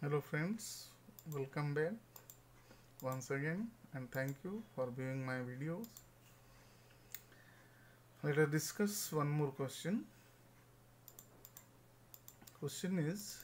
Hello friends, welcome back once again and thank you for viewing my videos. Let us discuss one more question. Question is,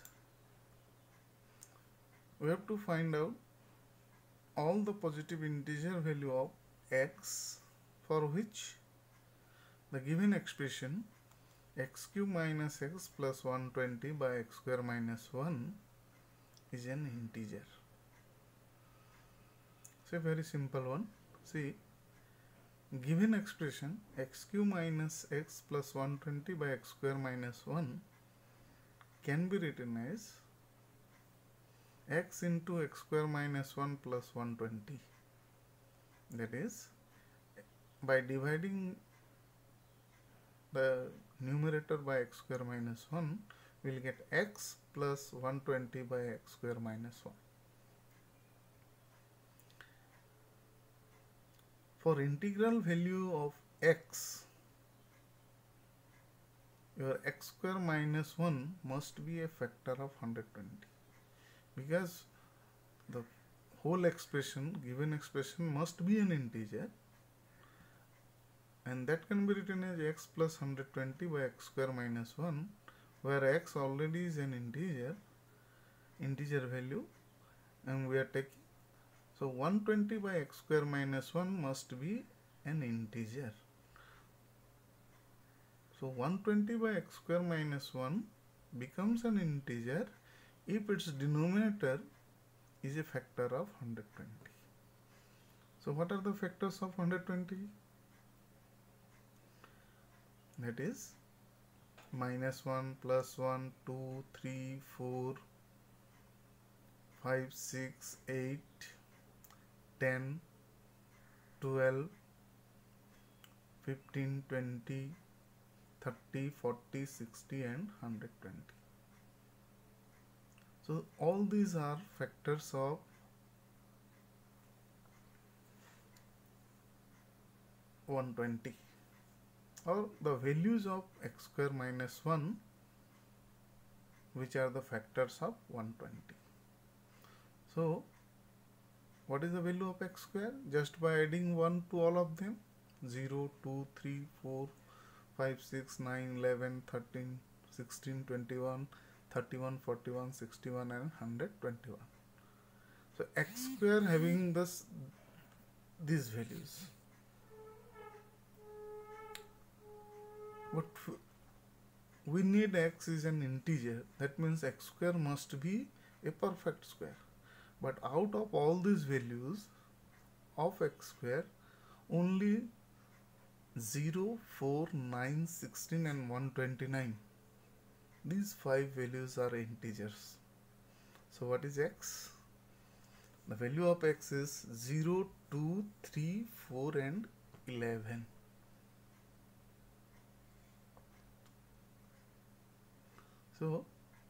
we have to find out all the positive integer value of x for which the given expression x cube minus x plus 120 by x square minus 1 is an integer. It's a very simple one. See, given expression x cube minus x plus 120 by x square minus 1 can be written as x into x square minus 1 plus 120. That is, by dividing the numerator by x square minus 1, we will get x plus 120 by x square minus 1. For integral value of x, your x square minus 1 must be a factor of 120, because the whole expression, given expression, must be an integer, and that can be written as x plus 120 by x square minus 1, where x already is an integer value, and we are taking, so 120 by x square minus 1 must be an integer. So 120 by x square minus 1 becomes an integer if its denominator is a factor of 120. So what are the factors of 120? That is minus 1, plus 1, 2, 3, 4, 5, 6, 8, 10, 12, 15, 20, 30, 40, 60 and 120. So all these are factors of 120, or the values of x square minus 1, which are the factors of 120. So what is the value of x square? Just by adding 1 to all of them, 0, 2, 3, 4, 5, 6, 9, 11, 13, 16, 21, 31, 41, 61 and 121. So x square having these values. But we need x is an integer, that means x square must be a perfect square. But out of all these values of x square, only 0, 4, 9, 16 and 129, these 5 values are integers. So what is x? The value of x is 0, 2, 3, 4 and 11. So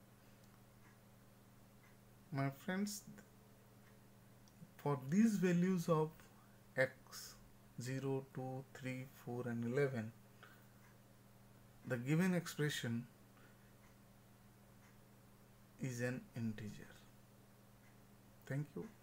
my friends, for these values of x 0, 2, 3, 4 and 11, the given expression is an integer. Thank you.